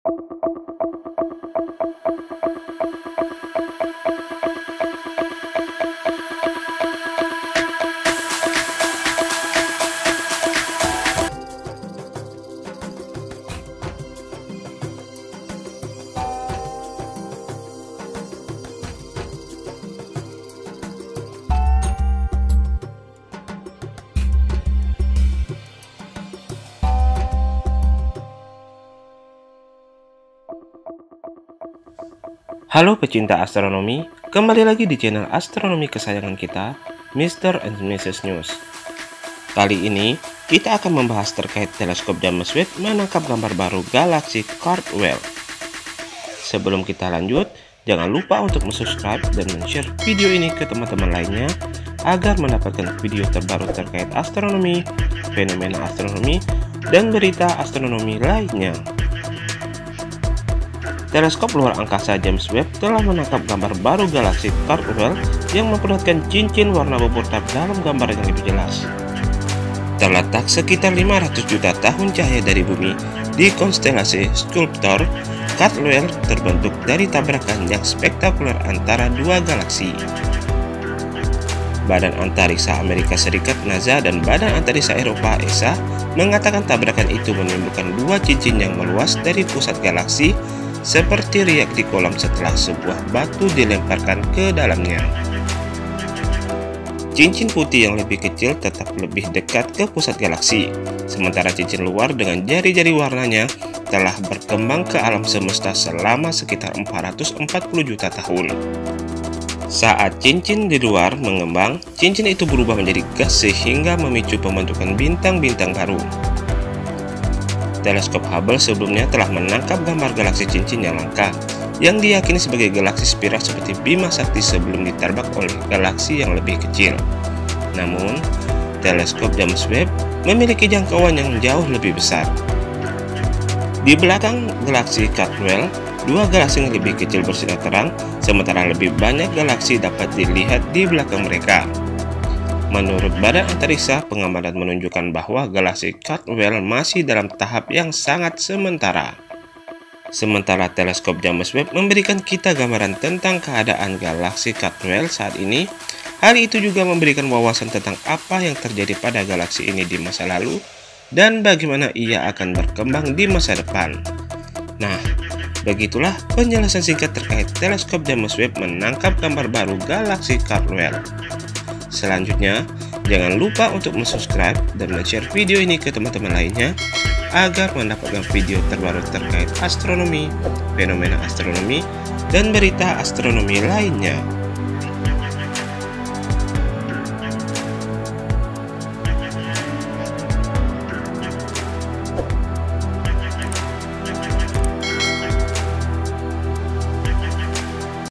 Halo pecinta astronomi, kembali lagi di channel astronomi kesayangan kita, Mr. and Mrs. News. Kali ini, kita akan membahas terkait teleskop James Webb menangkap gambar baru galaksi Cardwell. Sebelum kita lanjut, jangan lupa untuk subscribe dan share video ini ke teman-teman lainnya, agar mendapatkan video terbaru terkait astronomi, fenomena astronomi, dan berita astronomi lainnya. Teleskop luar angkasa James Webb telah menangkap gambar baru galaksi Cardwell yang memperlihatkan cincin warna berputar dalam gambar yang lebih jelas. Terletak sekitar 500 juta tahun cahaya dari bumi di konstelasi Sculptor, Cardwell terbentuk dari tabrakan yang spektakuler antara dua galaksi. Badan Antariksa Amerika Serikat NASA dan Badan Antariksa Eropa ESA mengatakan tabrakan itu menimbulkan dua cincin yang meluas dari pusat galaksi seperti riak di kolam setelah sebuah batu dilemparkan ke dalamnya. Cincin putih yang lebih kecil tetap lebih dekat ke pusat galaksi, sementara cincin luar dengan jari-jari warnanya telah berkembang ke alam semesta selama sekitar 440 juta tahun. Saat cincin di luar mengembang, cincin itu berubah menjadi gas sehingga memicu pembentukan bintang-bintang baru. Teleskop Hubble sebelumnya telah menangkap gambar galaksi cincin yang langka, yang diyakini sebagai galaksi spiral seperti Bima Sakti sebelum ditarbak oleh galaksi yang lebih kecil. Namun, teleskop James Webb memiliki jangkauan yang jauh lebih besar. Di belakang galaksi Cardwell, dua galaksi yang lebih kecil bersinar terang, sementara lebih banyak galaksi dapat dilihat di belakang mereka. Menurut Badan Antariksa, pengamatan menunjukkan bahwa galaksi Cardwell masih dalam tahap yang sangat sementara. Sementara teleskop James Webb memberikan kita gambaran tentang keadaan galaksi Cardwell saat ini, hal itu juga memberikan wawasan tentang apa yang terjadi pada galaksi ini di masa lalu dan bagaimana ia akan berkembang di masa depan. Nah, begitulah penjelasan singkat terkait teleskop James Webb menangkap gambar baru galaksi Cardwell. Selanjutnya, jangan lupa untuk subscribe dan share video ini ke teman-teman lainnya agar mendapatkan video terbaru terkait astronomi, fenomena astronomi, dan berita astronomi lainnya.